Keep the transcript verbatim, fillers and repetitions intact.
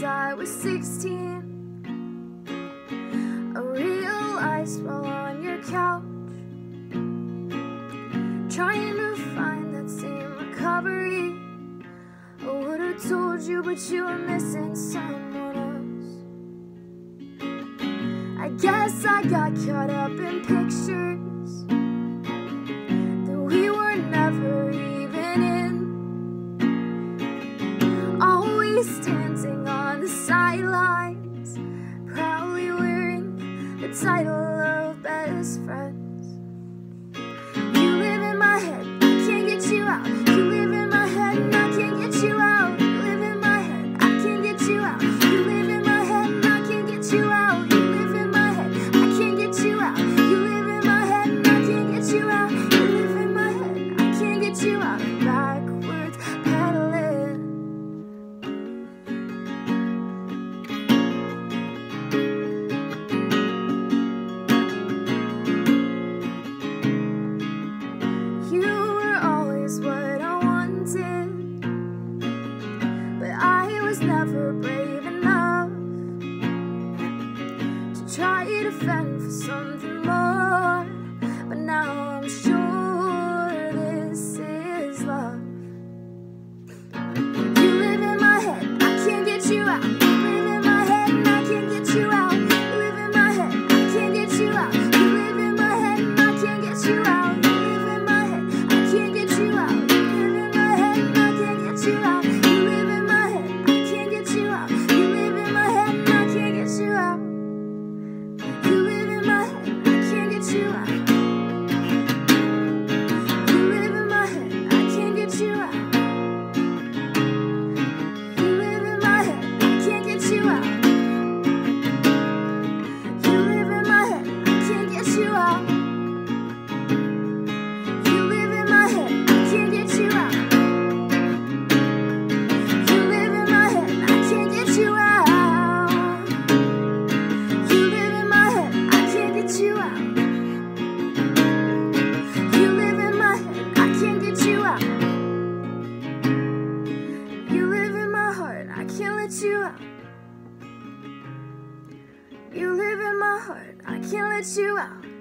since I was sixteen. I realized while on your couch, trying to find that same recovery. I would've told you, but you were missing someone else. I guess I got caught up in pictures that we were never even in, always standing on the sidelines, proudly wearing the title of best friends. You live in my head, I can't get you out. You live in my head and I can't get you out. You live in my head, I can't get you out. You live in my head and I can't get you out. You live in my head, I can't get you out. You live in my head and I can't get you out. You live in my head, I can't get you out. Backwards pedaling. You were always what I wanted, but I was never brave enough to try to fend for something more. But now I'm sure this is love. You live in my head, I can't get you out. You live in my head and I can't get you out. You live in my head, I can't get you out. You live in my head and I can't get you out. You live in my head, I can't get you out. You live in my head and I can't get you out. You live in my head, I can't get you out. You live in my head and I can't get you out. You live in my head, I can't get you out. You live in my head, I can't get you out. You live in my head, I can't get you out. You live in my head, I can't get you out. You live in my head, I can't get you out. You live in my head, I can't get you out. You live in my head, I can't get you out. You live in my head, I can't get you out. You live in my heart, I can't let you out. You live in my heart, I can't let you out.